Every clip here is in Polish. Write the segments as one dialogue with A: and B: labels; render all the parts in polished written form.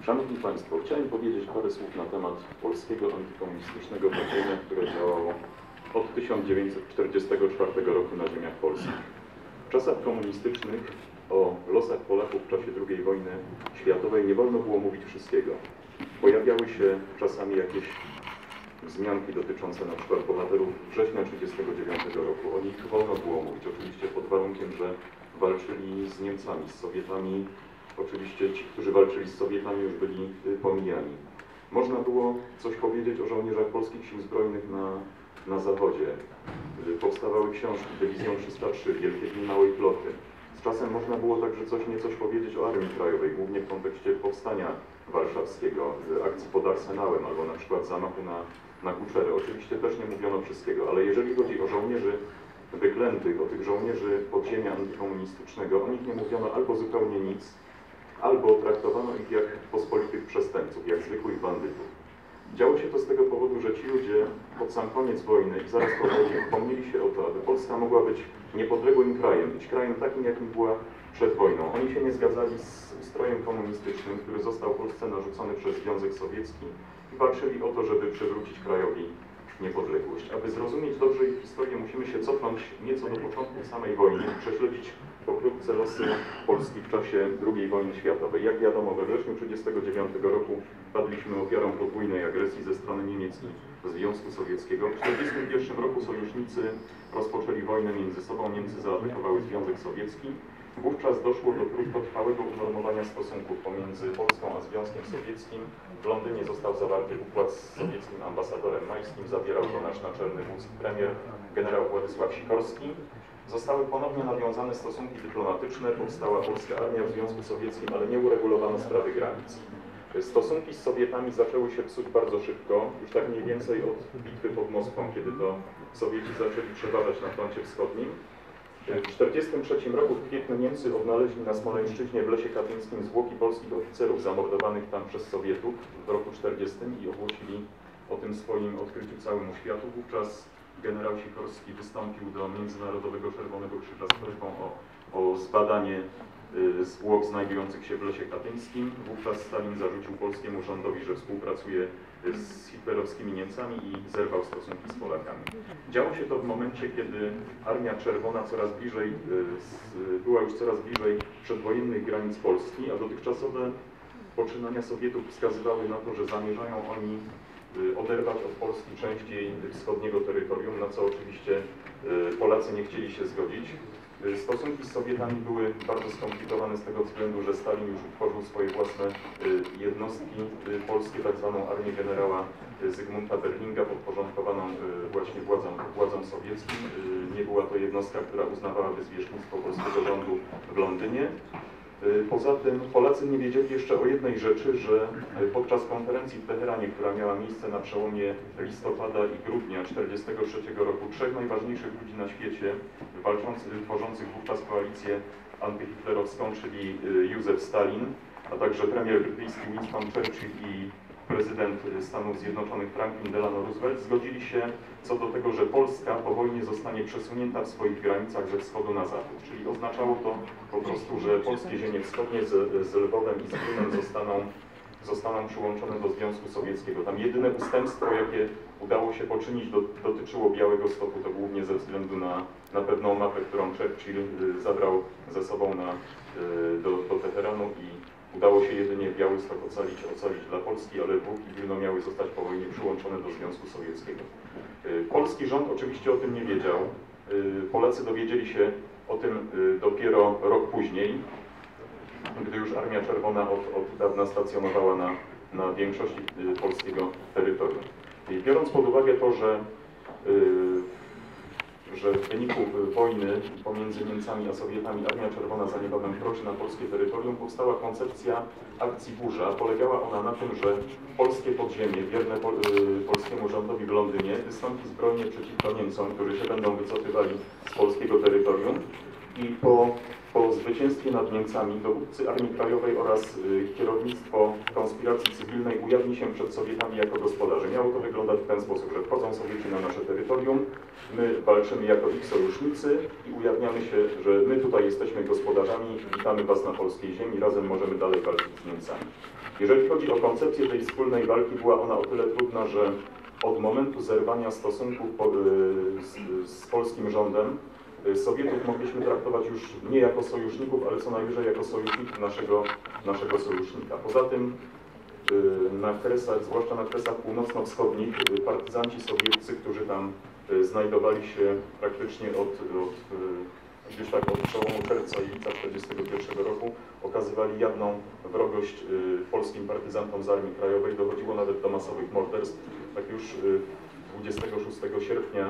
A: Szanowni Państwo, chciałem powiedzieć parę słów na temat polskiego antykomunistycznego podziemia, które działało od 1944 roku na ziemiach polskich. W czasach komunistycznych o losach Polaków w czasie II wojny światowej nie wolno było mówić wszystkiego. Pojawiały się czasami jakieś wzmianki dotyczące na przykład bohaterów września 1939 roku. O nich wolno było mówić, oczywiście pod warunkiem, że walczyli z Niemcami, z Sowietami. Oczywiście ci, którzy walczyli z Sowietami, już byli pomijani. Można było coś powiedzieć o żołnierzach polskich sił zbrojnych na zachodzie. Powstawały książki, Dywizją 303, Wielkie Dni Małej Floty. Z czasem można było także niecoś powiedzieć o Armii Krajowej, głównie w kontekście powstania warszawskiego, akcji pod Arsenałem albo na przykład zamachu na Kuczery. Oczywiście też nie mówiono wszystkiego, ale jeżeli chodzi o żołnierzy wyklętych, o tych żołnierzy podziemia antykomunistycznego, o nich nie mówiono albo zupełnie nic, albo traktowano ich jak pospolitych przestępców, jak zwykłych bandytów. Działo się to z tego powodu, że ci ludzie pod sam koniec wojny i zaraz po wojnie upomnieli się o to, aby Polska mogła być niepodległym krajem, być krajem takim, jakim była przed wojną. Oni się nie zgadzali z ustrojem komunistycznym, który został Polsce narzucony przez Związek Sowiecki i walczyli o to, żeby przywrócić krajowi niepodległość. Aby zrozumieć dobrze ich historię, musimy się cofnąć nieco do początku samej wojny i prześledzić pokrótce losy Polski w czasie II wojny światowej. Jak wiadomo, we wrześniu 1939 roku padliśmy ofiarą podwójnej agresji ze strony Niemiec i Związku Sowieckiego. W 1941 roku sojusznicy rozpoczęli wojnę między sobą, Niemcy zaatakowały Związek Sowiecki. Wówczas doszło do krótkotrwałego unormowania stosunków pomiędzy Polską a Związkiem Sowieckim. W Londynie został zawarty układ z sowieckim ambasadorem Majskim, zawierał go nasz naczelny wódz premier generał Władysław Sikorski. Zostały ponownie nawiązane stosunki dyplomatyczne, powstała polska armia w Związku Sowieckim, ale nie uregulowano sprawy granic. Stosunki z Sowietami zaczęły się psuć bardzo szybko, już tak mniej więcej od bitwy pod Moskwą, kiedy to Sowieci zaczęli przeważać na froncie wschodnim. W 1943 roku w kwietniu Niemcy odnaleźli na Smoleńszczyźnie w Lesie Katyńskim zwłoki polskich oficerów zamordowanych tam przez Sowietów w roku 1940 i ogłosili o tym swoim odkryciu całemu światu. Wówczas generał Sikorski wystąpił do Międzynarodowego Czerwonego Krzyża z prośbą o zbadanie zwłok znajdujących się w Lesie Katyńskim. Wówczas Stalin zarzucił polskiemu rządowi, że współpracuje z hitlerowskimi Niemcami i zerwał stosunki z Polakami. Działo się to w momencie, kiedy Armia Czerwona była już coraz bliżej przedwojennych granic Polski, a dotychczasowe poczynania Sowietów wskazywały na to, że zamierzają oni oderwać od Polski część jej wschodniego terytorium, na co oczywiście Polacy nie chcieli się zgodzić. Stosunki z Sowietami były bardzo skomplikowane z tego względu, że Stalin już utworzył swoje własne jednostki polskie, tak zwaną armię generała Zygmunta Berlinga, podporządkowaną właśnie władzom sowieckim. Nie była to jednostka, która uznawałaby zwierzchnictwo polskiego rządu w Londynie. Poza tym Polacy nie wiedzieli jeszcze o jednej rzeczy, że podczas konferencji w Teheranie, która miała miejsce na przełomie listopada i grudnia 1943 roku, trzech najważniejszych ludzi na świecie, tworzących wówczas koalicję antyhitlerowską, czyli Józef Stalin, a także premier brytyjski Winston Churchill i prezydent Stanów Zjednoczonych Franklin Delano Roosevelt, zgodzili się co do tego, że Polska po wojnie zostanie przesunięta w swoich granicach ze wschodu na zachód. Czyli oznaczało to po prostu, że polskie ziemie wschodnie z Lwowem i z Krymem zostaną przyłączone do Związku Sowieckiego. Tam jedyne ustępstwo, jakie udało się poczynić, dotyczyło Białegostoku, to głównie ze względu na pewną mapę, którą Churchill zabrał ze sobą do Teheranu i udało się jedynie Białystok ocalić dla Polski, ale Lwów i Wilno miały zostać po wojnie przyłączone do Związku Sowieckiego. Polski rząd oczywiście o tym nie wiedział. Polacy dowiedzieli się o tym dopiero rok później, gdy już Armia Czerwona od dawna stacjonowała na większości polskiego terytorium. I biorąc pod uwagę to, że w wyniku wojny pomiędzy Niemcami a Sowietami Armia Czerwona za niebawem wkroczy na polskie terytorium, powstała koncepcja akcji Burza. Polegała ona na tym, że polskie podziemie, wierne polskiemu rządowi w Londynie, wystąpi zbrojnie przeciwko Niemcom, którzy się będą wycofywali z polskiego terytorium i po zwycięstwie nad Niemcami dowódcy Armii Krajowej oraz kierownictwo konspiracji cywilnej ujawni się przed Sowietami jako gospodarze. Miało to wyglądać w ten sposób, że wchodzą Sowieci na nasze terytorium, my walczymy jako ich sojusznicy i ujawniamy się, że my tutaj jesteśmy gospodarzami, witamy Was na polskiej ziemi, razem możemy dalej walczyć z Niemcami. Jeżeli chodzi o koncepcję tej wspólnej walki, była ona o tyle trudna, że od momentu zerwania stosunków z polskim rządem Sowietów mogliśmy traktować już nie jako sojuszników, ale co najwyżej jako sojuszników naszego sojusznika. Poza tym na Kresach, zwłaszcza na Kresach północno-wschodnich, partyzanci sowieccy, którzy tam znajdowali się praktycznie gdzieś tak od przełomu czerwca i lipca 1941 roku, okazywali jawną wrogość polskim partyzantom z Armii Krajowej. Dochodziło nawet do masowych morderstw. Tak już 26 sierpnia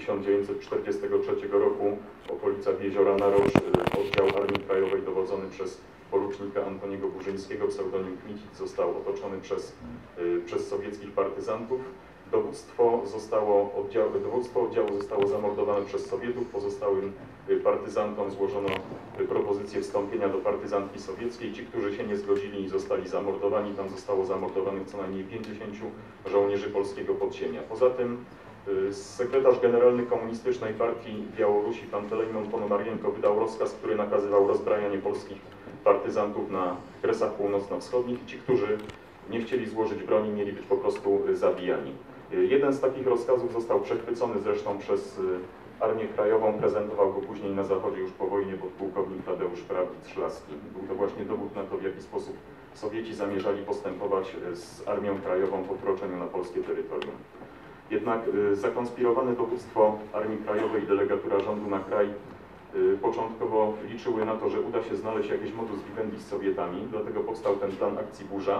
A: 1943 roku w okolicach jeziora Naroż oddział Armii Krajowej dowodzony przez porucznika Antoniego Burzyńskiego, pseudonim Kmicic, został otoczony przez sowieckich partyzantów. Dowództwo oddziału zostało zamordowane przez Sowietów. Pozostałym partyzantom złożono propozycję wstąpienia do partyzantki sowieckiej. Ci, którzy się nie zgodzili, zostali zamordowani. Tam zostało zamordowanych co najmniej 50 żołnierzy polskiego podziemia. Poza tym sekretarz generalny Komunistycznej Partii Białorusi, pan Telejmon Ponomarienko, wydał rozkaz, który nakazywał rozbrajanie polskich partyzantów na Kresach północno-wschodnich. Ci, którzy nie chcieli złożyć broni, mieli być po prostu zabijani. Jeden z takich rozkazów został przechwycony zresztą przez Armię Krajową, prezentował go później na Zachodzie już po wojnie podpułkownik Tadeusz Prawit-Szlaski. Był to właśnie dowód na to, w jaki sposób Sowieci zamierzali postępować z Armią Krajową po wkroczeniu na polskie terytorium. Jednak zakonspirowane dowództwo Armii Krajowej i delegatura rządu na kraj początkowo liczyły na to, że uda się znaleźć jakiś modus vivendi z Sowietami, dlatego powstał ten plan akcji Burza.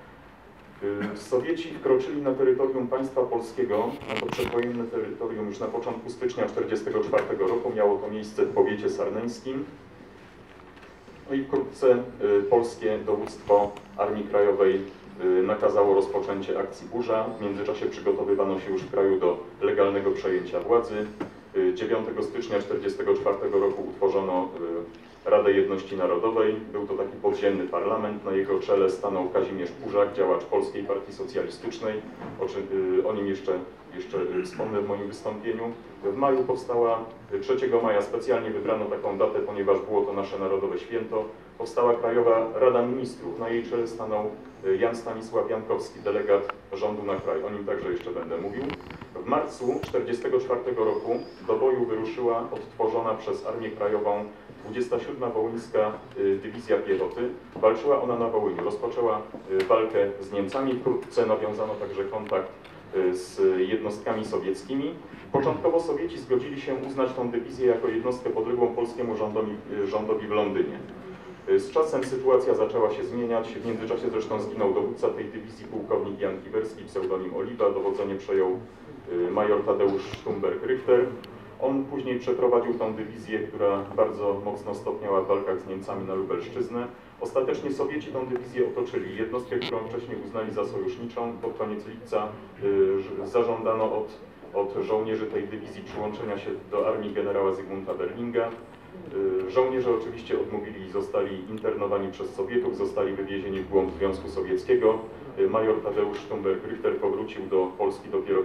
A: Sowieci wkroczyli na terytorium państwa polskiego, na to przedwojenne terytorium już na początku stycznia 1944 roku. Miało to miejsce w powiecie sarneńskim. No i wkrótce polskie dowództwo Armii Krajowej nakazało rozpoczęcie akcji Burza. W międzyczasie przygotowywano się już w kraju do legalnego przejęcia władzy. 9 stycznia 1944 roku utworzono Radę Jedności Narodowej. Był to taki podziemny parlament. Na jego czele stanął Kazimierz Pużak, działacz Polskiej Partii Socjalistycznej. O nim jeszcze wspomnę w moim wystąpieniu. W maju powstała, 3 maja specjalnie wybrano taką datę, ponieważ było to nasze narodowe święto. Powstała Krajowa Rada Ministrów. Na jej czele stanął Jan Stanisław Jankowski, delegat rządu na kraj. O nim także jeszcze będę mówił. W marcu 1944 roku do boju wyruszyła odtworzona przez Armię Krajową 27. Wołyńska Dywizja Piechoty. Walczyła ona na Wołyniu. Rozpoczęła walkę z Niemcami. Wkrótce nawiązano także kontakt z jednostkami sowieckimi. Początkowo Sowieci zgodzili się uznać tą dywizję jako jednostkę podległą polskiemu rządowi w Londynie. Z czasem sytuacja zaczęła się zmieniać. W międzyczasie zresztą zginął dowódca tej dywizji, pułkownik Jan Kiwerski, pseudonim Oliwa. Dowodzenie przejął major Tadeusz Sztumberg-Richter. On później przeprowadził tą dywizję, która bardzo mocno stopniała w walkach z Niemcami na Lubelszczyznę. Ostatecznie Sowieci tą dywizję otoczyli. Jednostkę, którą wcześniej uznali za sojuszniczą, pod koniec lipca zażądano od żołnierzy tej dywizji przyłączenia się do armii generała Zygmunta Berlinga. Żołnierze oczywiście odmówili i zostali internowani przez Sowietów, zostali wywiezieni w głąb Związku Sowieckiego. Major Tadeusz Sztumberg-Richter powrócił do Polski dopiero w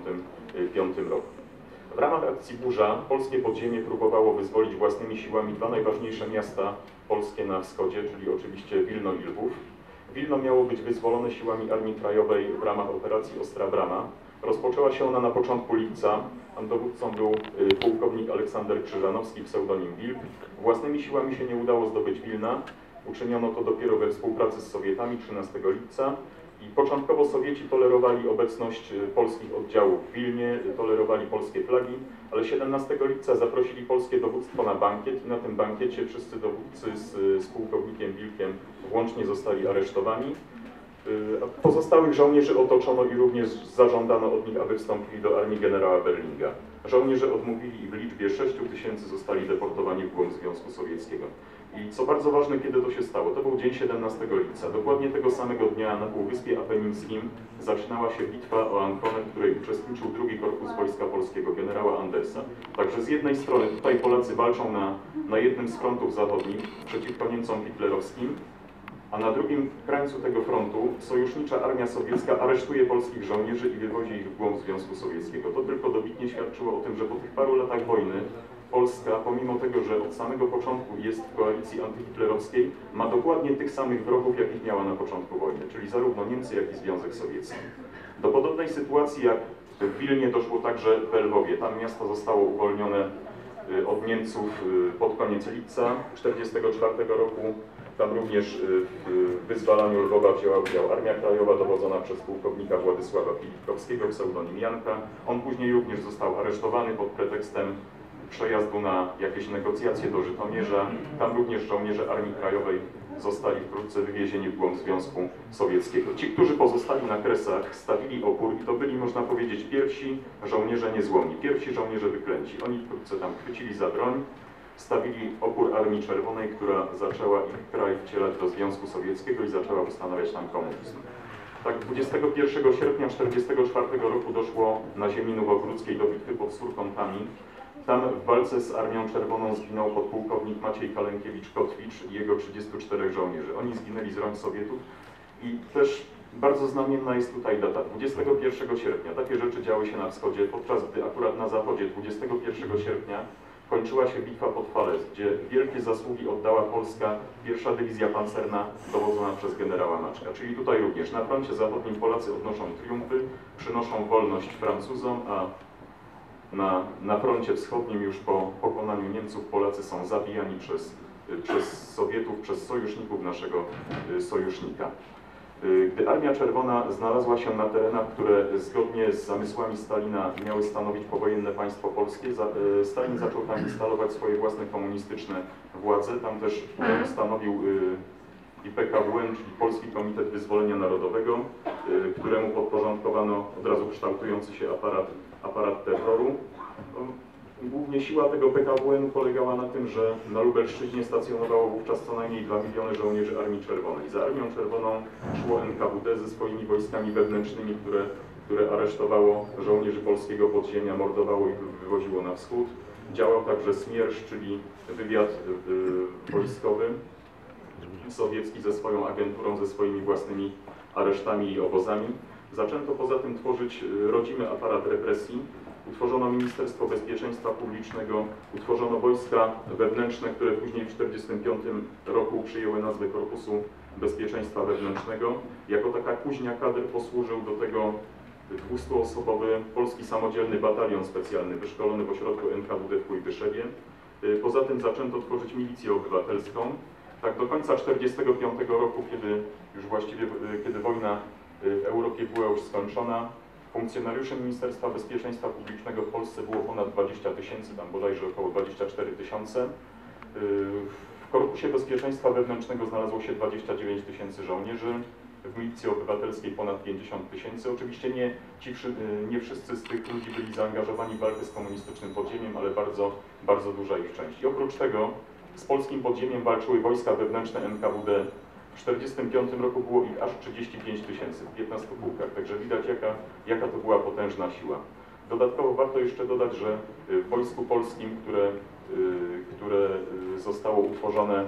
A: 1955 roku. W ramach akcji Burza polskie podziemie próbowało wyzwolić własnymi siłami dwa najważniejsze miasta polskie na wschodzie, czyli oczywiście Wilno i Lwów. Wilno miało być wyzwolone siłami Armii Krajowej w ramach operacji Ostra Brama. Rozpoczęła się ona na początku lipca. Tam dowódcą był pułkownik Aleksander Krzyżanowski, pseudonim Wilk. Własnymi siłami się nie udało zdobyć Wilna. Uczyniono to dopiero we współpracy z Sowietami 13 lipca. I początkowo Sowieci tolerowali obecność polskich oddziałów w Wilnie, tolerowali polskie flagi, ale 17 lipca zaprosili polskie dowództwo na bankiet i na tym bankiecie wszyscy dowódcy z pułkownikiem Wilkiem włącznie zostali aresztowani. Pozostałych żołnierzy otoczono i również zażądano od nich, aby wstąpili do armii generała Berlinga. Żołnierze odmówili i w liczbie 6 000 zostali deportowani w głąb Związku Sowieckiego. I co bardzo ważne, kiedy to się stało? To był dzień 17 lipca. Dokładnie tego samego dnia na Półwyspie Apenińskim zaczynała się bitwa o Ankonę, w której uczestniczył II Korpus Wojska Polskiego, generała Andersa. Także z jednej strony tutaj Polacy walczą na jednym z frontów zachodnich przeciwko Niemcom hitlerowskim, a na drugim krańcu tego frontu sojusznicza armia sowiecka aresztuje polskich żołnierzy i wywozi ich w głąb Związku Sowieckiego. To tylko dobitnie świadczyło o tym, że po tych paru latach wojny Polska, pomimo tego, że od samego początku jest w koalicji antyhitlerowskiej, ma dokładnie tych samych wrogów, jakich miała na początku wojny, czyli zarówno Niemcy, jak i Związek Sowiecki. Do podobnej sytuacji jak w Wilnie doszło także w Lwowie. Tam miasto zostało uwolnione od Niemców pod koniec lipca 1944 roku. Tam również w wyzwalaniu Lwowa wzięła udział Armia Krajowa dowodzona przez pułkownika Władysława Filipkowskiego, pseudonim Janka. On później również został aresztowany pod pretekstem przejazdu na jakieś negocjacje do Żytomierza. Tam również żołnierze Armii Krajowej zostali wkrótce wywiezieni w głąb Związku Sowieckiego. Ci, którzy pozostali na Kresach, stawili opór i to byli, można powiedzieć, pierwsi żołnierze niezłomni, pierwsi żołnierze wyklęci. Oni wkrótce tam chwycili za broń, stawili opór Armii Czerwonej, która zaczęła ich kraj wcielać do Związku Sowieckiego i zaczęła ustanawiać tam komunizm. Tak, 21 sierpnia 1944 roku doszło na ziemi nowogródzkiej do bitwy pod Surkątami. Tam w walce z Armią Czerwoną zginął podpułkownik Maciej Kalenkiewicz-Kotwicz i jego 34 żołnierzy. Oni zginęli z rąk Sowietów i też bardzo znamienna jest tutaj data, 21 sierpnia. Takie rzeczy działy się na wschodzie, podczas gdy akurat na zachodzie 21 sierpnia kończyła się bitwa pod Fales, gdzie wielkie zasługi oddała Polska pierwsza dywizja pancerna dowodzona przez generała Maczka. Czyli tutaj również na froncie zachodnim Polacy odnoszą triumfy, przynoszą wolność Francuzom, a na froncie wschodnim już po pokonaniu Niemców Polacy są zabijani przez Sowietów, przez sojuszników naszego sojusznika. Gdy Armia Czerwona znalazła się na terenach, które zgodnie z zamysłami Stalina miały stanowić powojenne państwo polskie, Stalin zaczął tam instalować swoje własne komunistyczne władze. Tam też stanowił i PKWN, czyli Polski Komitet Wyzwolenia Narodowego, któremu podporządkowano od razu kształtujący się aparat terroru. Głównie siła tego PKWN polegała na tym, że na Lubelszczyźnie stacjonowało wówczas co najmniej 2 miliony żołnierzy Armii Czerwonej. Za Armią Czerwoną szło NKWD ze swoimi wojskami wewnętrznymi, które aresztowało żołnierzy polskiego podziemia, mordowało i wywoziło na wschód. Działał także Smiersz, czyli wywiad wojskowy sowiecki ze swoją agenturą, ze swoimi własnymi aresztami i obozami. Zaczęto poza tym tworzyć rodzimy aparat represji. Utworzono Ministerstwo Bezpieczeństwa Publicznego, utworzono wojska wewnętrzne, które później w 1945 roku przyjęły nazwę Korpusu Bezpieczeństwa Wewnętrznego. Jako taka kuźnia kadr posłużył do tego 200-osobowy Polski Samodzielny Batalion Specjalny, wyszkolony w ośrodku NKWD w Kujbyszewie. Poza tym zaczęto tworzyć milicję obywatelską. Tak do końca 1945 roku, kiedy wojna w Europie była już skończona, funkcjonariuszy Ministerstwa Bezpieczeństwa Publicznego w Polsce było ponad 20 000, tam bodajże około 24 000. W Korpusie Bezpieczeństwa Wewnętrznego znalazło się 29 000 żołnierzy, w milicji obywatelskiej ponad 50 000. Oczywiście nie wszyscy z tych ludzi byli zaangażowani w walkę z komunistycznym podziemiem, ale bardzo duża ich część. I oprócz tego z polskim podziemiem walczyły wojska wewnętrzne NKWD. W 1945 roku było ich aż 35 000 w 15 pułkach, także widać jaka to była potężna siła. Dodatkowo warto jeszcze dodać, że w Wojsku Polskim, które zostało utworzone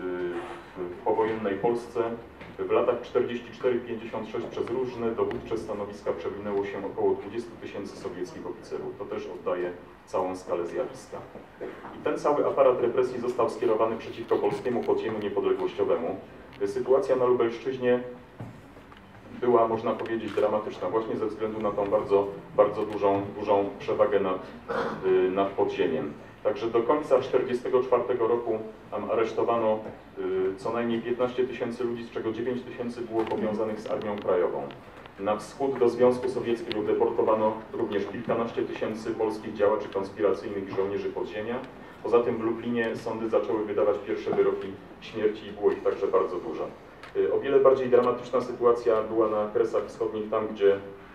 A: w powojennej Polsce, w latach 44-56 przez różne dowódcze stanowiska przewinęło się około 20 000 sowieckich oficerów. To też oddaje całą skalę zjawiska. I ten cały aparat represji został skierowany przeciwko polskiemu podziemiu niepodległościowemu. Sytuacja na Lubelszczyźnie była, można powiedzieć, dramatyczna właśnie ze względu na tą bardzo dużą przewagę nad podziemiem. Także do końca 1944 roku tam aresztowano co najmniej 15 000 ludzi, z czego 9 000 było powiązanych z Armią Krajową. Na wschód do Związku Sowieckiego deportowano również kilkanaście tysięcy polskich działaczy konspiracyjnych i żołnierzy podziemia. Poza tym w Lublinie sądy zaczęły wydawać pierwsze wyroki śmierci i było ich także bardzo dużo. O wiele bardziej dramatyczna sytuacja była na Kresach Wschodnich, tam gdzie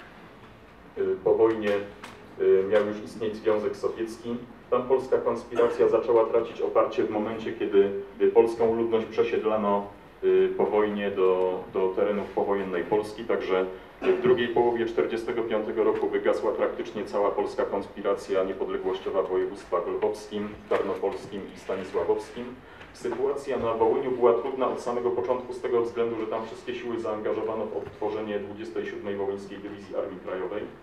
A: po wojnie miał już istnieć Związek Sowiecki. Tam polska konspiracja zaczęła tracić oparcie w momencie, kiedy polską ludność przesiedlano po wojnie do terenów powojennej Polski, także w drugiej połowie 1945 roku wygasła praktycznie cała polska konspiracja niepodległościowa w województwach lwowskim, tarnopolskim i stanisławowskim. Sytuacja na Wołyniu była trudna od samego początku z tego względu, że tam wszystkie siły zaangażowano w odtworzenie 27. Wołyńskiej Dywizji Armii Krajowej.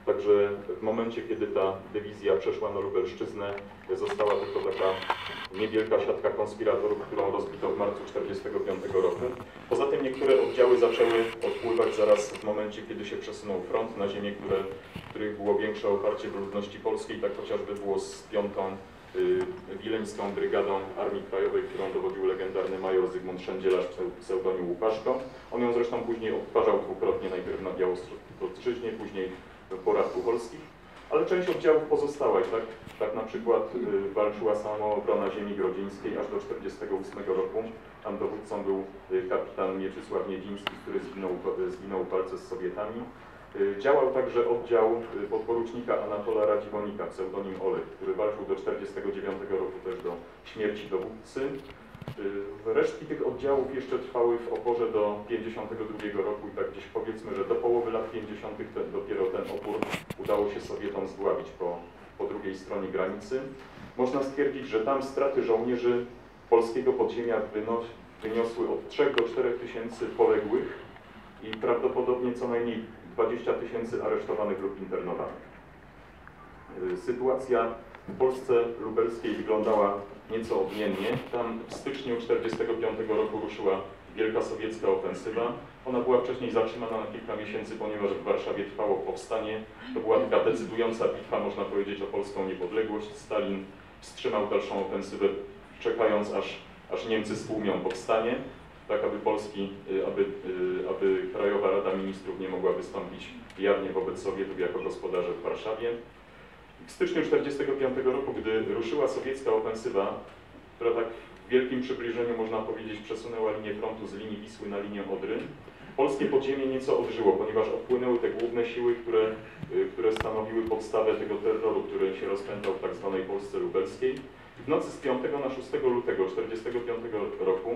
A: Także w momencie, kiedy ta dywizja przeszła na Lubelszczyznę, została tylko taka niewielka siatka konspiratorów, którą rozbito w marcu 1945 roku. Poza tym niektóre oddziały zaczęły odpływać zaraz w momencie, kiedy się przesunął front na ziemię, których było większe oparcie w ludności polskiej, tak chociażby było z 5. Wileńską Brygadą Armii Krajowej, którą dowodził legendarny major Zygmunt Szędzielarz, pseudonim Łupaszko. On ją zresztą później odtwarzał dwukrotnie, najpierw na Białostrzyźnie, później w Borach Tucholskich, ale część oddziałów pozostała i tak na przykład walczyła samoobrona ziemi grodzińskiej aż do 1948 roku. Tam dowódcą był kapitan Mieczysław Miedziński, który zginął w walce z Sowietami. Działał także oddział podporucznika Anatola Radziwonika, pseudonim Olek, który walczył do 1949 roku też do śmierci dowódcy. Resztki tych oddziałów jeszcze trwały w oporze do 1952 roku i tak gdzieś powiedzmy, że do połowy lat 50. dopiero ten opór udało się Sowietom zdławić po drugiej stronie granicy. Można stwierdzić, że tam straty żołnierzy polskiego podziemia wyniosły od 3 do 4 tysięcy poległych i prawdopodobnie co najmniej 20 tysięcy aresztowanych lub internowanych. Sytuacja w Polsce lubelskiej wyglądała nieco odmiennie. Tam w styczniu 1945 roku ruszyła wielka sowiecka ofensywa. Ona była wcześniej zatrzymana na kilka miesięcy, ponieważ w Warszawie trwało powstanie. To była taka decydująca bitwa, można powiedzieć, o polską niepodległość. Stalin wstrzymał dalszą ofensywę, czekając aż Niemcy stłumią powstanie, tak aby Krajowa Rada Ministrów nie mogła wystąpić jawnie wobec Sowietów jako gospodarze w Warszawie. W styczniu 1945 roku, gdy ruszyła sowiecka ofensywa, która tak w wielkim przybliżeniu, można powiedzieć, przesunęła linię frontu z linii Wisły na linię Odry, polskie podziemie nieco odżyło, ponieważ odpłynęły te główne siły, które stanowiły podstawę tego terroru, który się rozpętał w tak zwanej Polsce lubelskiej. W nocy z 5 na 6 lutego 1945 roku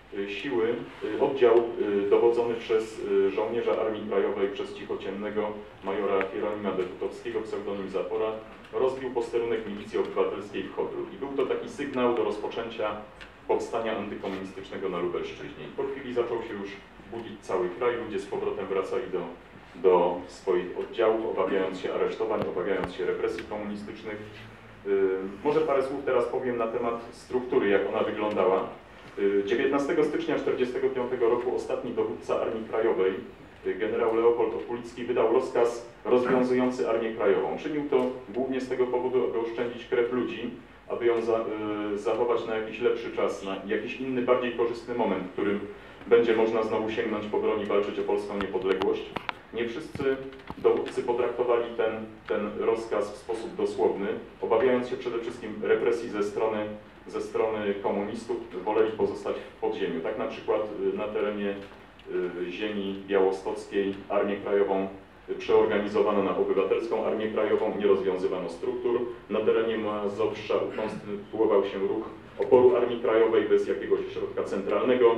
A: oddział dowodzony przez żołnierza Armii Krajowej, przez cichociemnego majora Hieronima Detutowskiego, pseudonim Zapora, rozbił posterunek milicji obywatelskiej w Chodru. I był to taki sygnał do rozpoczęcia powstania antykomunistycznego na Lubelszczyźnie. I po chwili zaczął się już budzić cały kraj, ludzie z powrotem wracali do swoich oddziałów, obawiając się aresztowań, obawiając się represji komunistycznych. Może parę słów teraz powiem na temat struktury, jak ona wyglądała. 19 stycznia 1945 roku ostatni dowódca Armii Krajowej, generał Leopold Okulicki, wydał rozkaz rozwiązujący Armię Krajową. Czynił to głównie z tego powodu, aby oszczędzić krew ludzi, aby ją zachować na jakiś lepszy czas, na jakiś inny, bardziej korzystny moment, w którym będzie można znowu sięgnąć po broń i walczyć o polską niepodległość. Nie wszyscy dowódcy potraktowali ten rozkaz w sposób dosłowny, obawiając się przede wszystkim represji ze strony komunistów, woleli pozostać w podziemiu. Tak na przykład na terenie ziemi białostockiej Armię Krajową przeorganizowano na obywatelską Armię Krajową, nie rozwiązywano struktur. Na terenie Mazowsza ukonstytuował się ruch oporu Armii Krajowej bez jakiegoś środka centralnego.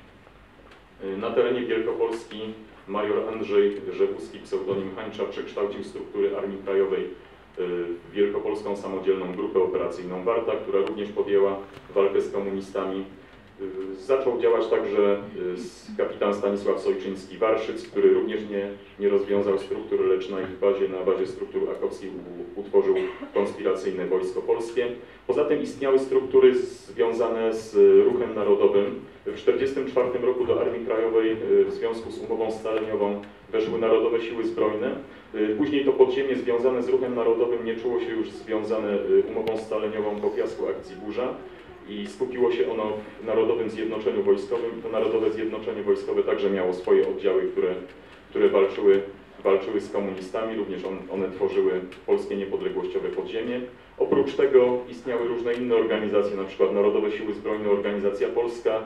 A: Na terenie Wielkopolski major Andrzej Rzewuski, pseudonim Hańcza, przekształcił struktury Armii Krajowej w Wielkopolską Samodzielną Grupę Operacyjną Warta, która również podjęła walkę z komunistami. Zaczął działać także kapitan Stanisław Sojczyński-Warszyc, który również nie rozwiązał struktur, lecz na bazie struktur akowskich utworzył konspiracyjne Wojsko Polskie. Poza tym istniały struktury związane z ruchem narodowym. W 1944 roku do Armii Krajowej w związku z umową scaleniową weszły Narodowe Siły Zbrojne. Później to podziemie związane z ruchem narodowym nie czuło się już związane umową scaleniową po fiasku akcji Burza i skupiło się ono w Narodowym Zjednoczeniu Wojskowym. To Narodowe Zjednoczenie Wojskowe także miało swoje oddziały, które walczyły z komunistami, również one tworzyły polskie niepodległościowe podziemie. Oprócz tego istniały różne inne organizacje, na przykład Narodowe Siły Zbrojne, Organizacja Polska.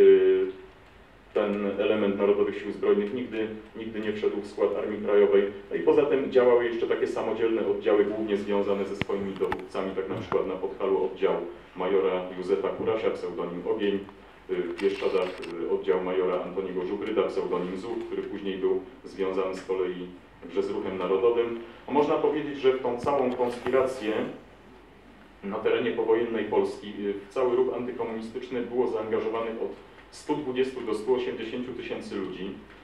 A: Ten element Narodowych Sił Zbrojnych nigdy nie wszedł w skład Armii Krajowej. No i poza tym działały jeszcze takie samodzielne oddziały, głównie związane ze swoimi dowódcami, tak na przykład na Podhalu oddział majora Józefa Kurasia, pseudonim Ogień, w Bieszczadach oddział majora Antoniego Żubryda, pseudonim Zub, który później był związany z kolei z ruchem narodowym. No można powiedzieć, że w tą całą konspirację na terenie powojennej Polski w cały ruch antykomunistyczny było zaangażowanych od 120 do 180 tysięcy ludzi. W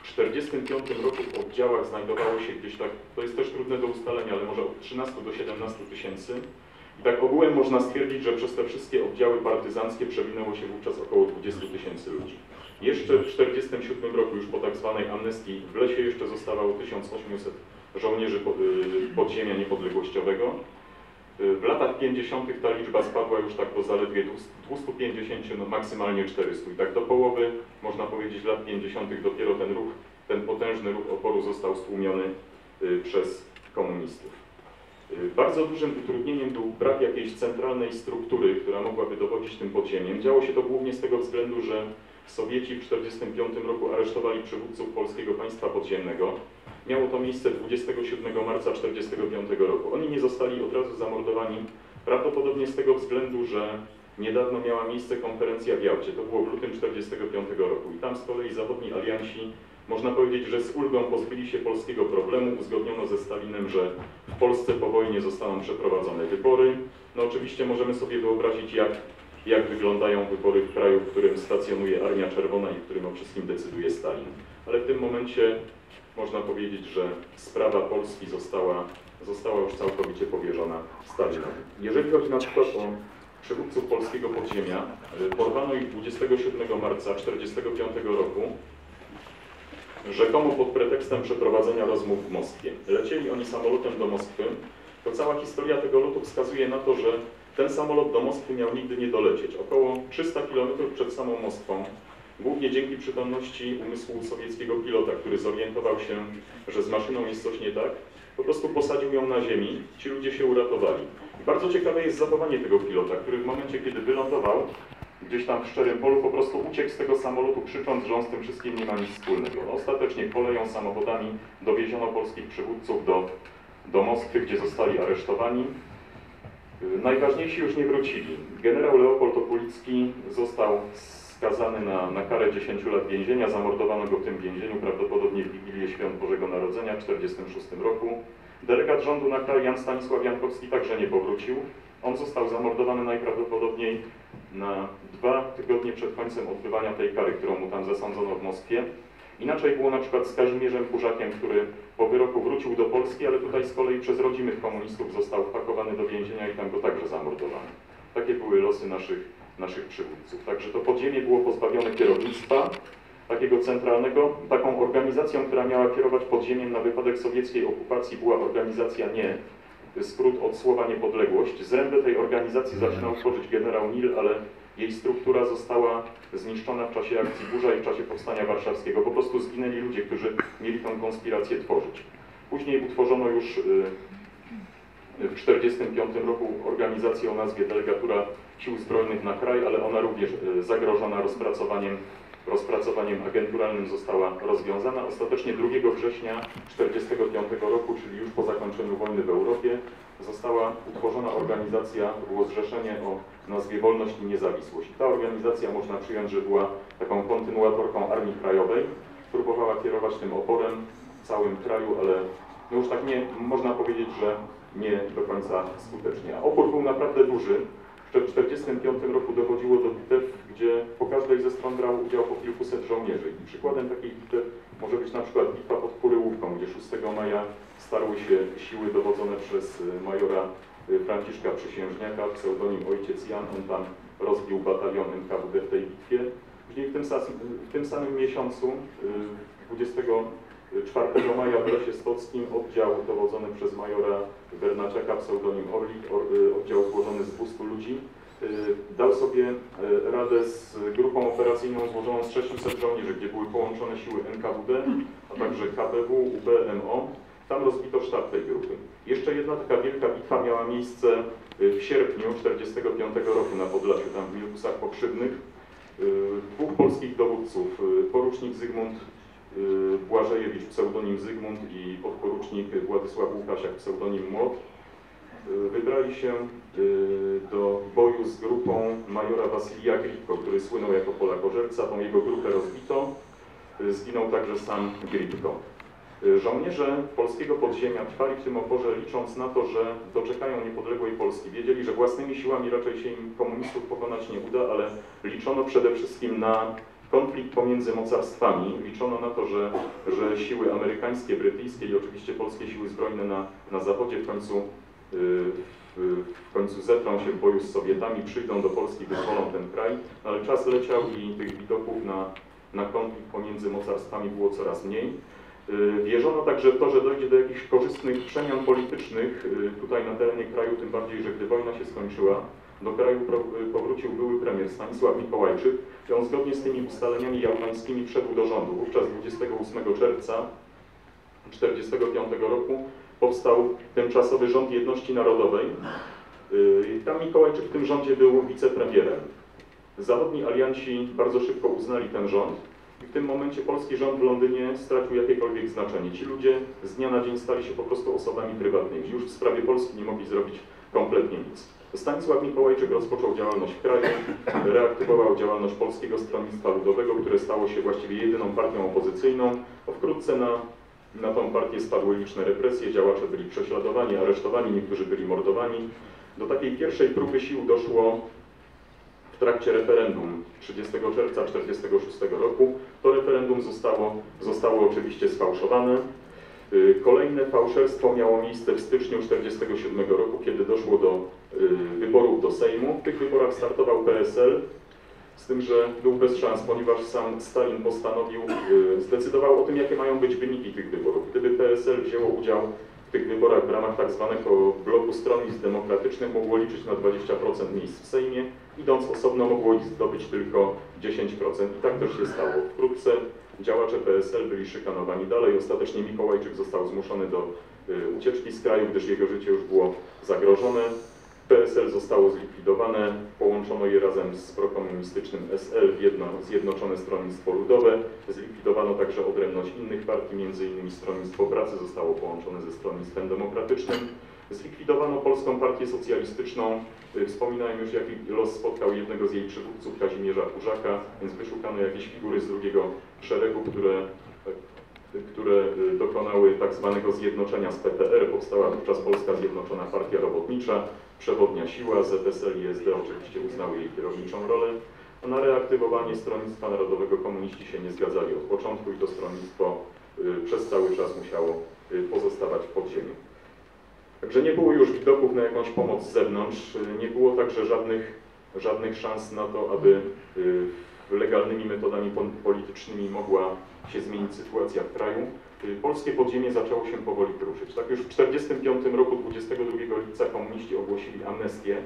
A: W 1945 roku w oddziałach znajdowało się gdzieś tak, to jest też trudne do ustalenia, ale może od 13 do 17 tysięcy. I tak ogółem można stwierdzić, że przez te wszystkie oddziały partyzanckie przewinęło się wówczas około 20 tysięcy ludzi. Jeszcze w 1947 roku, już po tak zwanej amnestii, w lesie jeszcze zostawało 1800 żołnierzy podziemia niepodległościowego. W latach 50. ta liczba spadła już tak do zaledwie 250, no maksymalnie 400. I tak do połowy, można powiedzieć, lat 50. dopiero ten potężny ruch oporu został stłumiony przez komunistów. Bardzo dużym utrudnieniem był brak jakiejś centralnej struktury, która mogłaby dowodzić tym podziemiem. Działo się to głównie z tego względu, że Sowieci w 1945 roku aresztowali przywódców Polskiego Państwa Podziemnego. Miało to miejsce 27 marca 1945 roku. Oni nie zostali od razu zamordowani, prawdopodobnie z tego względu, że niedawno miała miejsce konferencja w Jałcie. To było w lutym 1945 roku. I tam z kolei zachodni alianci, można powiedzieć, że z ulgą pozbyli się polskiego problemu. Uzgodniono ze Stalinem, że w Polsce po wojnie zostaną przeprowadzone wybory. No oczywiście możemy sobie wyobrazić, jak wyglądają wybory w kraju, w którym stacjonuje Armia Czerwona i w którym o wszystkim decyduje Stalin. Ale w tym momencie można powiedzieć, że sprawa Polski została już całkowicie powierzona Stalinowi. Jeżeli chodzi na przykład o przywódców polskiego podziemia, porwano ich 27 marca 1945 roku, rzekomo pod pretekstem przeprowadzenia rozmów w Moskwie. Lecieli oni samolotem do Moskwy. To cała historia tego lotu wskazuje na to, że ten samolot do Moskwy miał nigdy nie dolecieć. Około 300 km przed samą Moskwą, głównie dzięki przytomności umysłu sowieckiego pilota, który zorientował się, że z maszyną jest coś nie tak, po prostu posadził ją na ziemi, ci ludzie się uratowali. I bardzo ciekawe jest zachowanie tego pilota, który w momencie, kiedy wylądował gdzieś tam w szczerym polu, po prostu uciekł z tego samolotu, krzycząc, że on z tym wszystkim nie ma nic wspólnego. No, ostatecznie koleją, samochodami dowieziono polskich przywódców do Moskwy, gdzie zostali aresztowani. Najważniejsi już nie wrócili. Generał Leopold Okulicki został skazany na karę 10 lat więzienia. Zamordowano go w tym więzieniu prawdopodobnie w Wigilię Świąt Bożego Narodzenia w 1946 roku. Delegat rządu na kraj Jan Stanisław Jankowski także nie powrócił. On został zamordowany najprawdopodobniej na 2 tygodnie przed końcem odbywania tej kary, którą mu tam zasądzono w Moskwie. Inaczej było na przykład z Kazimierzem Kurzakiem, który po wyroku wrócił do Polski, ale tutaj z kolei przez rodzimych komunistów został wpakowany do więzienia i tam go także zamordowano. Takie były losy naszych przywódców. Także to podziemie było pozbawione kierownictwa takiego centralnego. Taką organizacją, która miała kierować podziemiem na wypadek sowieckiej okupacji, była organizacja NIE, skrót od słowa niepodległość. Zręby tej organizacji zaczynał tworzyć generał Nil, ale jej struktura została zniszczona w czasie akcji Burza i w czasie Powstania Warszawskiego. Po prostu zginęli ludzie, którzy mieli tę konspirację tworzyć. Później utworzono już w 1945 roku organizację o nazwie Delegatura Sił Zbrojnych na Kraj, ale ona również zagrożona rozpracowaniem agenturalnym została rozwiązana. Ostatecznie 2 września 1945 roku, czyli już po zakończeniu wojny w Europie, została utworzona organizacja, to było zrzeszenie o nazwie Wolność i Niezawisłość. Ta organizacja, można przyjąć, że była taką kontynuatorką Armii Krajowej. Próbowała kierować tym oporem w całym kraju, ale no już tak nie, można powiedzieć, że nie do końca skutecznie. A opór był naprawdę duży. W 1945 roku dochodziło do bitew, gdzie po każdej ze stron brało udział po kilkuset żołnierzy. I przykładem takiej bitew może być na przykład bitwa pod Kuryłówką, gdzie 6 maja starły się siły dowodzone przez majora Franciszka Przysiężniaka, pseudonim Ojciec Jan. On tam rozbił batalion NKWD w tej bitwie. Później w tym samym miesiącu, 24 maja w Lesie Stockim, oddział dowodzony przez majora Bernaczaka, pseudonim Orlik, oddział złożony z 200 ludzi, dał sobie radę z grupą operacyjną złożoną z 600 żołnierzy, gdzie były połączone siły NKWD, a także KBW, UB, MO. Tam rozbito sztab tej grupy. Jeszcze jedna taka wielka bitwa miała miejsce w sierpniu 1945 roku na Podlasiu, tam w Milkusach Pokrzywnych. 2 polskich dowódców, porucznik Zygmunt Błażejewicz, pseudonim Zygmunt, i podporucznik Władysław Łukasiak, pseudonim Młot, wybrali się do boju z grupą majora Wasylija Gripko, który słynął jako Polakożerca. Tą jego grupę rozbito. Zginął także sam Gripko. Żołnierze polskiego podziemia trwali w tym oporze, licząc na to, że doczekają niepodległej Polski. Wiedzieli, że własnymi siłami raczej się im komunistów pokonać nie uda, ale liczono przede wszystkim na konflikt pomiędzy mocarstwami. Liczono na to, że siły amerykańskie, brytyjskie i oczywiście polskie siły zbrojne na zachodzie w końcu zetrą się w boju z Sowietami, przyjdą do Polski, wyzwolą ten kraj, ale czas leciał i tych widoków na konflikt pomiędzy mocarstwami było coraz mniej. Wierzono także w to, że dojdzie do jakichś korzystnych przemian politycznych tutaj na terenie kraju, tym bardziej, że gdy wojna się skończyła, do kraju powrócił były premier Stanisław Mikołajczyk i on zgodnie z tymi ustaleniami jałtańskimi wszedł do rządu. Wówczas 28 czerwca 1945 roku powstał tymczasowy Rząd Jedności Narodowej. Tam Mikołajczyk w tym rządzie był wicepremierem. Zachodni alianci bardzo szybko uznali ten rząd i w tym momencie polski rząd w Londynie stracił jakiekolwiek znaczenie. Ci ludzie z dnia na dzień stali się po prostu osobami prywatnymi. Już w sprawie Polski nie mogli zrobić kompletnie nic. Stanisław Mikołajczyk rozpoczął działalność w kraju, reaktywował działalność Polskiego Stronnictwa Ludowego, które stało się właściwie jedyną partią opozycyjną. Wkrótce na tą partię spadły liczne represje, działacze byli prześladowani, aresztowani, niektórzy byli mordowani. Do takiej pierwszej próby sił doszło w trakcie referendum 30 czerwca 1946 roku. To referendum zostało oczywiście sfałszowane. Kolejne fałszerstwo miało miejsce w styczniu 1947 roku, kiedy doszło do wyborów do Sejmu. W tych wyborach startował PSL, z tym, że był bez szans, ponieważ sam Stalin zdecydował o tym, jakie mają być wyniki tych wyborów. Gdyby PSL wzięło udział w tych wyborach w ramach tak zwanego bloku stronnictw demokratycznych, mogło liczyć na 20% miejsc w Sejmie, idąc osobno mogło zdobyć tylko 10%. I tak też się stało. Wkrótce działacze PSL byli szykanowani dalej. Ostatecznie Mikołajczyk został zmuszony do ucieczki z kraju, gdyż jego życie już było zagrożone. PSL zostało zlikwidowane, połączono je razem z prokomunistycznym SL w jedno Zjednoczone Stronnictwo Ludowe. Zlikwidowano także odrębność innych partii, m.in. Stronnictwo Pracy zostało połączone ze Stronnictwem Demokratycznym. Zlikwidowano Polską Partię Socjalistyczną. Wspominałem już, jaki los spotkał jednego z jej przywódców, Kazimierza Kurzaka, więc wyszukano jakieś figury z drugiego szeregu, które dokonały tak zwanego zjednoczenia z PPR. Powstała wówczas Polska Zjednoczona Partia Robotnicza, przewodnia siła, ZSL i SD oczywiście uznały jej kierowniczą rolę. A na reaktywowanie Stronnictwa Narodowego komuniści się nie zgadzali od początku i to stronnictwo przez cały czas musiało pozostawać w podziemiu. Także nie było już widoków na jakąś pomoc z zewnątrz, nie było także żadnych szans na to, aby legalnymi metodami politycznymi mogła się zmienić sytuacja w kraju. Polskie podziemie zaczęło się powoli kruszyć. Tak już w 1945 roku, 22 lipca, komuniści ogłosili amnestię,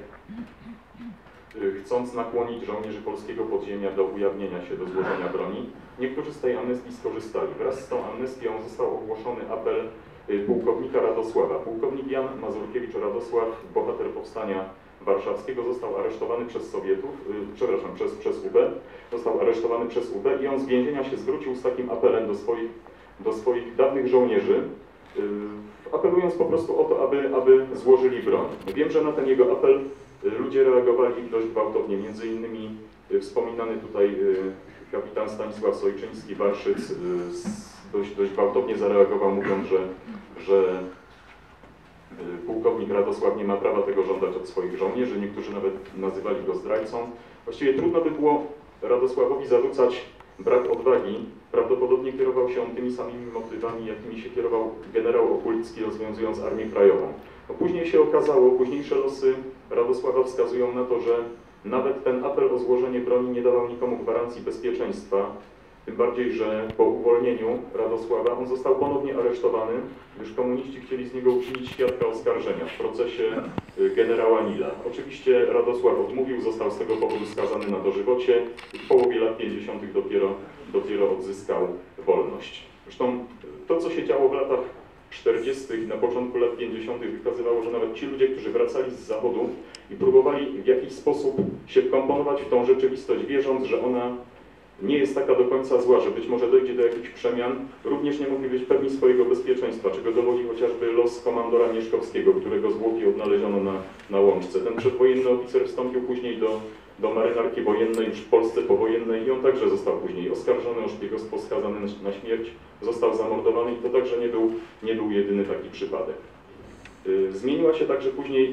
A: chcąc nakłonić żołnierzy polskiego podziemia do ujawnienia się, do złożenia broni. Niektórzy z tej amnestii skorzystali. Wraz z tą amnestią został ogłoszony apel pułkownika Radosława. Pułkownik Jan Mazurkiewicz-Radosław, bohater powstania warszawskiego, został aresztowany przez Sowietów, przez UB, został aresztowany przez UB i on z więzienia się zwrócił z takim apelem do swoich dawnych żołnierzy, apelując po prostu o to, aby złożyli broń. Wiem, że na ten jego apel ludzie reagowali dość gwałtownie, między innymi wspominany tutaj kapitan Stanisław Sojczyński, Warszyc, dość gwałtownie zareagował, mówiąc, że pułkownik Radosław nie ma prawa tego żądać od swoich żołnierzy. Niektórzy nawet nazywali go zdrajcą. Właściwie trudno by było Radosławowi zarzucać brak odwagi. Prawdopodobnie kierował się on tymi samymi motywami, jakimi się kierował generał Okulicki, rozwiązując Armię Krajową. No, później się okazało, późniejsze losy Radosława wskazują na to, że nawet ten apel o złożenie broni nie dawał nikomu gwarancji bezpieczeństwa. Tym bardziej, że po uwolnieniu Radosława on został ponownie aresztowany, gdyż komuniści chcieli z niego uczynić świadka oskarżenia w procesie generała Nila. Oczywiście Radosław odmówił, został z tego powodu skazany na dożywocie i w połowie lat 50. dopiero odzyskał wolność. Zresztą to, co się działo w latach 40. i na początku lat 50. wykazywało, że nawet ci ludzie, którzy wracali z Zachodu i próbowali w jakiś sposób się wkomponować w tą rzeczywistość, wierząc, że ona nie jest taka do końca zła, że być może dojdzie do jakichś przemian, również nie mogli być pewni swojego bezpieczeństwa, czego dowodzi chociażby los komandora Mieszkowskiego, którego zwłoki odnaleziono na Łączce. Ten przedwojenny oficer wstąpił później do marynarki wojennej, już w Polsce powojennej i on także został później oskarżony o szpiegostwo, skazany na śmierć, został zamordowany i to także nie był jedyny taki przypadek. Zmieniła się także później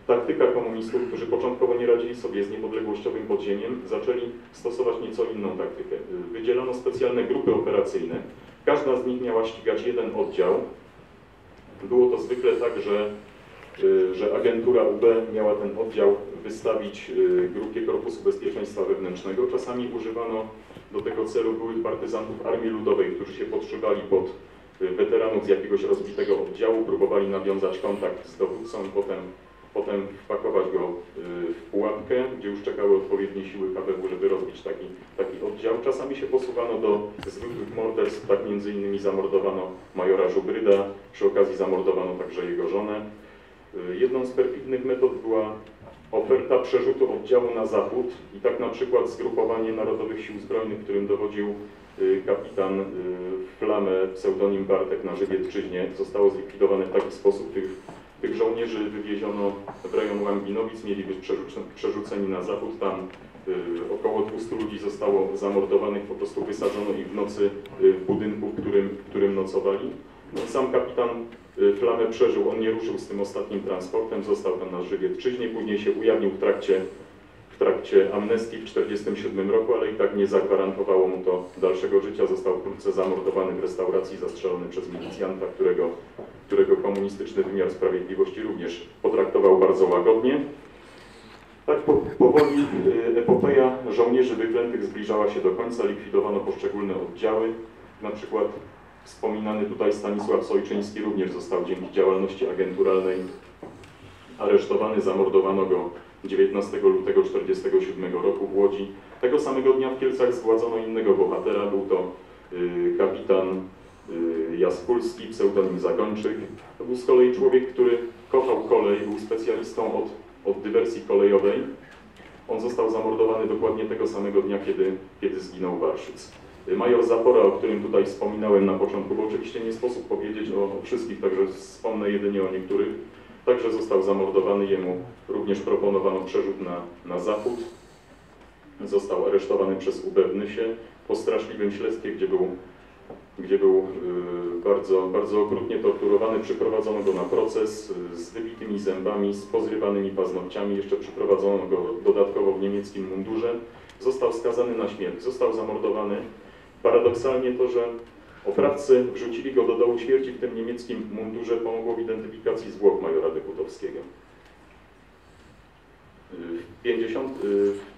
A: Taktyka komunistów, którzy początkowo nie radzili sobie z niepodległościowym podziemiem, zaczęli stosować nieco inną taktykę. Wydzielono specjalne grupy operacyjne. Każda z nich miała ścigać jeden oddział. Było to zwykle tak, że agentura UB miała ten oddział wystawić grupie Korpusu Bezpieczeństwa Wewnętrznego. Czasami używano do tego celu byłych partyzantów Armii Ludowej, którzy się podszywali pod weteranów z jakiegoś rozbitego oddziału, próbowali nawiązać kontakt z dowódcą i potem wpakować go w pułapkę, gdzie już czekały odpowiednie siły KBW, żeby rozbić taki oddział. Czasami się posuwano do zwykłych morderstw, tak między innymi zamordowano majora Żubryda, przy okazji zamordowano także jego żonę. Jedną z perfidnych metod była oferta przerzutu oddziału na zachód i tak na przykład zgrupowanie Narodowych Sił Zbrojnych, którym dowodził kapitan Flamę, pseudonim Bartek, na Żywiecczyźnie, zostało zlikwidowane w taki sposób. Tych żołnierzy wywieziono w rejon Łambinowic, mieli być przerzuceni na zachód. Tam około 200 ludzi zostało zamordowanych, po prostu wysadzono ich w nocy w budynku, w którym nocowali. No, sam kapitan Flamę przeżył, on nie ruszył z tym ostatnim transportem, został tam na Żywiecczyźnie, później się ujawnił w trakcie amnestii w 1947 roku, ale i tak nie zagwarantowało mu to dalszego życia. Został wkrótce zamordowany w restauracji, zastrzelony przez milicjanta, którego komunistyczny wymiar sprawiedliwości również potraktował bardzo łagodnie. Tak powoli epopeja żołnierzy wyklętych zbliżała się do końca, likwidowano poszczególne oddziały. Na przykład wspominany tutaj Stanisław Sojczyński również został dzięki działalności agenturalnej aresztowany, zamordowano go 19 lutego 1947 roku w Łodzi. Tego samego dnia w Kielcach zgładzono innego bohatera, był to kapitan Jaskólski, pseudonim Zagończyk. To był z kolei człowiek, który kochał kolej, był specjalistą od dywersji kolejowej. On został zamordowany dokładnie tego samego dnia, kiedy zginął Warszyc. Major Zapora, o którym tutaj wspominałem na początku, bo oczywiście nie sposób powiedzieć o wszystkich, także wspomnę jedynie o niektórych. Także został zamordowany, jemu również proponowano przerzut na zachód. Został aresztowany przez UB w Nysie. Po straszliwym śledztwie, gdzie był bardzo, bardzo okrutnie torturowany, przyprowadzono go na proces z wybitymi zębami, z pozrywanymi paznokciami, jeszcze przyprowadzono go dodatkowo w niemieckim mundurze. Został skazany na śmierć, został zamordowany. Paradoksalnie to, że oprawcy wrzucili go do dołu śmierci w tym niemieckim mundurze, pomogło w identyfikacji zwłok majora Dekutowskiego. W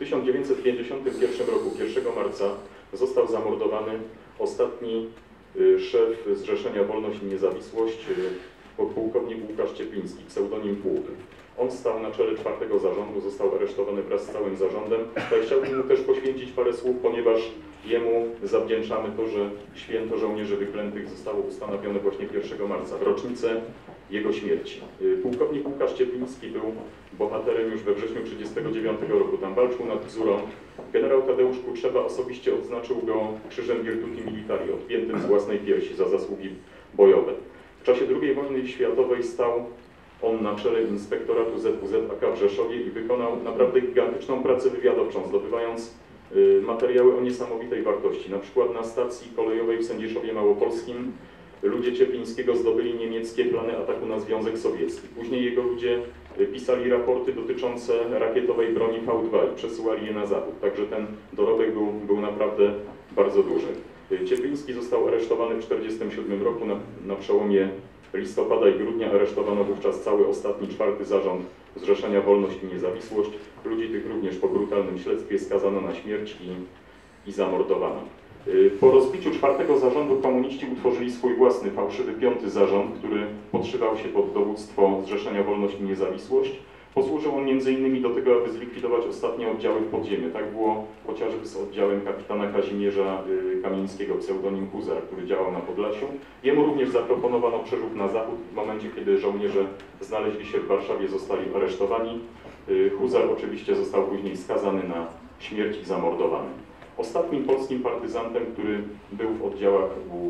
A: 1951 roku, 1 marca, został zamordowany ostatni szef Zrzeszenia Wolność i Niezawisłość, podpułkownik Łukasz Ciepliński, pseudonim Pług. On stał na czele 4. zarządu, został aresztowany wraz z całym zarządem. Tutaj chciałbym mu też poświęcić parę słów, ponieważ jemu zawdzięczamy to, że święto żołnierzy wyklętych zostało ustanowione właśnie 1 marca, w rocznicę jego śmierci. Pułkownik Łukasz Ciepliński był bohaterem już we wrześniu 1939 roku. Tam walczył nad Bzurą. Generał Tadeusz Kutrzeba osobiście odznaczył go Krzyżem Virtuti Militari, odpiętym z własnej piersi za zasługi bojowe. W czasie II wojny światowej stał on na czele inspektoratu ZWZ-AK w Rzeszowie i wykonał naprawdę gigantyczną pracę wywiadowczą, zdobywając materiały o niesamowitej wartości. Na przykład na stacji kolejowej w Sędzieszowie Małopolskim ludzie Cieplińskiego zdobyli niemieckie plany ataku na Związek Sowiecki. Później jego ludzie pisali raporty dotyczące rakietowej broni V2 i przesyłali je na zachód. Także ten dorobek był naprawdę bardzo duży. Ciepliński został aresztowany w 1947 roku. Na przełomie listopada i grudnia aresztowano wówczas cały ostatni 4. zarząd Zrzeszenia Wolność i Niezawisłość. Ludzi tych również po brutalnym śledztwie skazano na śmierć i zamordowano. Po rozbiciu 4. zarządu komuniści utworzyli swój własny, fałszywy 5. zarząd, który podszywał się pod dowództwo Zrzeszenia Wolność i Niezawisłość. Posłużył on m.in. do tego, aby zlikwidować ostatnie oddziały w podziemie. Tak było chociażby z oddziałem kapitana Kazimierza Kamińskiego, pseudonim Huzar, który działał na Podlasiu. Jemu również zaproponowano przerzut na zachód. W momencie, kiedy żołnierze znaleźli się w Warszawie, zostali aresztowani. Huzar oczywiście został później skazany na śmierć i zamordowany. Ostatnim polskim partyzantem, który był w oddziałach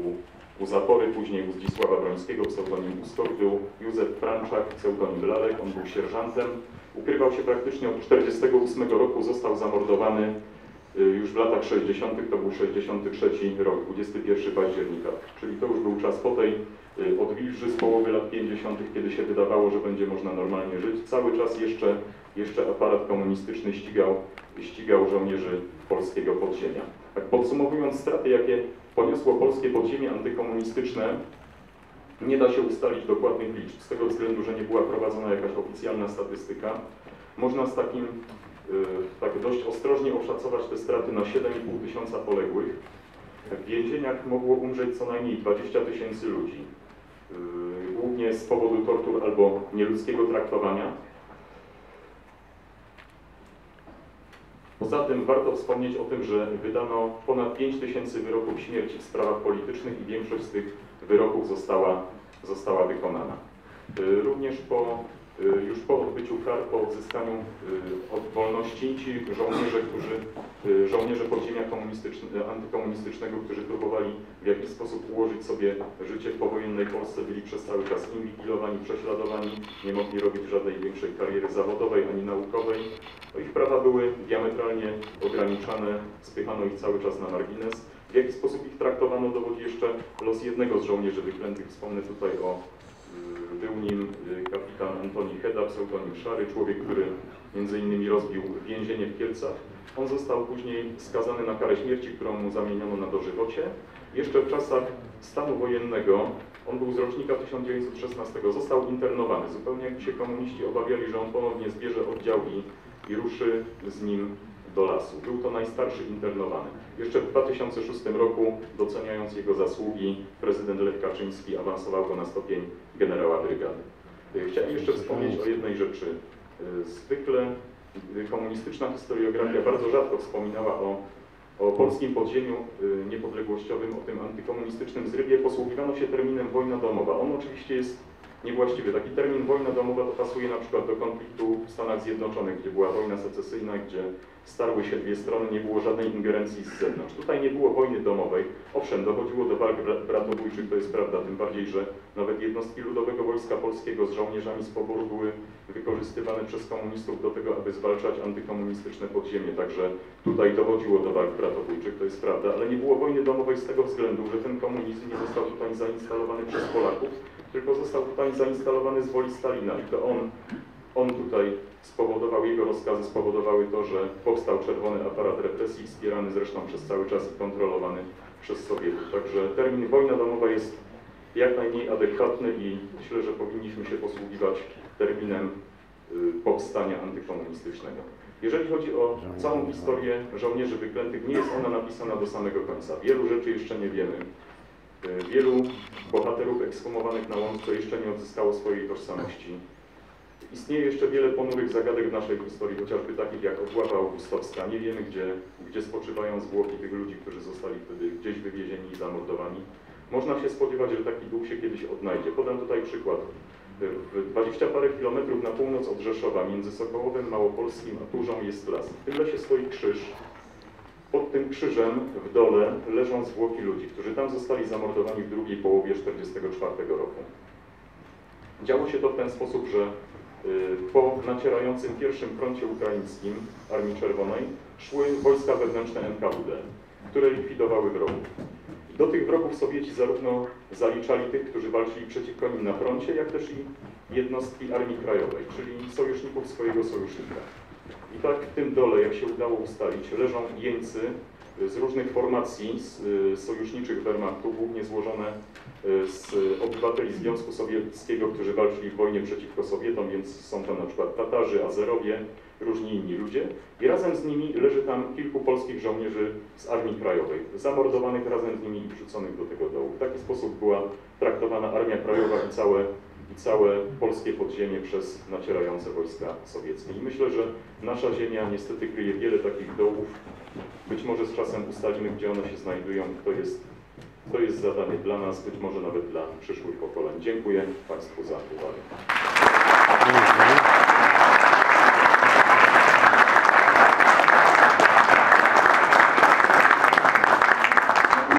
A: u Zapory, później u Zdzisława Brońskiego, pseudonim Uskok, był Józef Franczak, pseudonim Lalek. On był sierżantem. Ukrywał się praktycznie od 1948 roku, został zamordowany już w latach 60., to był 63 rok, 21 października. Czyli to już był czas po tej odwiecznej wilży z połowy lat 50., kiedy się wydawało, że będzie można normalnie żyć. Cały czas jeszcze aparat komunistyczny ścigał żołnierzy polskiego podziemia. Tak podsumowując, straty, jakie poniosło polskie podziemie antykomunistyczne, nie da się ustalić dokładnych liczb, z tego względu, że nie była prowadzona jakaś oficjalna statystyka. Można tak dość ostrożnie oszacować te straty na 7,5 tysiąca poległych. W więzieniach mogło umrzeć co najmniej 20 000 ludzi, głównie z powodu tortur albo nieludzkiego traktowania. Poza tym warto wspomnieć o tym, że wydano ponad 5 000 wyroków śmierci w sprawach politycznych i większość z tych wyroków została wykonana. Również już po odbyciu kar, po odzyskaniu wolności, ci żołnierze podziemia antykomunistycznego, którzy próbowali w jakiś sposób ułożyć sobie życie w powojennej Polsce, byli przez cały czas inwigilowani, prześladowani, nie mogli robić żadnej większej kariery zawodowej ani naukowej. Ich prawa były diametralnie ograniczane, spychano ich cały czas na margines. W jaki sposób ich traktowano, dowodzi jeszcze los jednego z żołnierzy wyklętych. Wspomnę tutaj był nim kapitan Antoni Heda, pseudonim Szary, człowiek, który między innymi rozbił więzienie w Kielcach. On został później skazany na karę śmierci, którą mu zamieniono na dożywocie. Jeszcze w czasach stanu wojennego, on był z rocznika 1916, został internowany. Zupełnie jakby się komuniści obawiali, że on ponownie zbierze oddział i ruszy z nim do lasu. Był to najstarszy internowany. Jeszcze w 2006 roku, doceniając jego zasługi, prezydent Lech Kaczyński awansował go na stopień generała brygady. Chciałem jeszcze wspomnieć o jednej rzeczy. Zwykle komunistyczna historiografia bardzo rzadko wspominała o polskim podziemiu niepodległościowym, o tym antykomunistycznym zrywie. Posługiwano się terminem wojna domowa. On oczywiście jest niewłaściwy. Taki termin wojna domowa to pasuje na przykład do konfliktu w Stanach Zjednoczonych, gdzie była wojna secesyjna, gdzie starły się dwie strony, nie było żadnej ingerencji z zewnątrz. Tutaj nie było wojny domowej. Owszem, dochodziło do walk bratobójczych, to jest prawda, tym bardziej, że nawet jednostki Ludowego Wojska Polskiego z żołnierzami z poboru były wykorzystywane przez komunistów do tego, aby zwalczać antykomunistyczne podziemie. Także tutaj dochodziło do walk bratobójczych, to jest prawda, ale nie było wojny domowej z tego względu, że ten komunizm nie został tutaj zainstalowany przez Polaków, tylko został tutaj zainstalowany z woli Stalina i to on tutaj spowodował, jego rozkazy spowodowały to, że powstał czerwony aparat represji, wspierany zresztą przez cały czas i kontrolowany przez Sowietów. Także termin wojna domowa jest jak najmniej adekwatny i myślę, że powinniśmy się posługiwać terminem powstania antykomunistycznego. Jeżeli chodzi o całą historię żołnierzy wyklętych, nie jest ona napisana do samego końca. Wielu rzeczy jeszcze nie wiemy. Wielu bohaterów ekshumowanych na Łączce jeszcze nie odzyskało swojej tożsamości. Istnieje jeszcze wiele ponurych zagadek w naszej historii, chociażby takich jak Obława Augustowska. Nie wiemy, gdzie spoczywają zwłoki tych ludzi, którzy zostali wtedy gdzieś wywiezieni i zamordowani. Można się spodziewać, że taki duch się kiedyś odnajdzie. Podam tutaj przykład. 20 parę kilometrów na północ od Rzeszowa, między Sokołowem Małopolskim a Turzą jest las. W tym lesie stoi krzyż. Pod tym krzyżem w dole leżą zwłoki ludzi, którzy tam zostali zamordowani w drugiej połowie 1944 roku. Działo się to w ten sposób, że po nacierającym pierwszym froncie ukraińskim Armii Czerwonej szły wojska wewnętrzne NKWD, które likwidowały wrogów. Do tych wrogów Sowieci zarówno zaliczali tych, którzy walczyli przeciwko nim na froncie, jak też i jednostki Armii Krajowej, czyli sojuszników swojego sojusznika. I tak w tym dole, jak się udało ustalić, leżą jeńcy z różnych formacji sojuszniczych Wehrmachtu, głównie złożone z obywateli Związku Sowieckiego, którzy walczyli w wojnie przeciwko Sowietom, więc są to na przykład Tatarzy, Azerowie, różni inni ludzie. I razem z nimi leży tam kilku polskich żołnierzy z Armii Krajowej, zamordowanych razem z nimi i wrzuconych do tego dołu. W taki sposób była traktowana Armia Krajowa i całe polskie podziemie przez nacierające wojska sowieckie. I myślę, że nasza ziemia niestety kryje wiele takich dołów. Być może z czasem ustalimy, gdzie one się znajdują i to jest zadanie dla nas, być może nawet dla przyszłych pokoleń. Dziękuję Państwu za uwagę.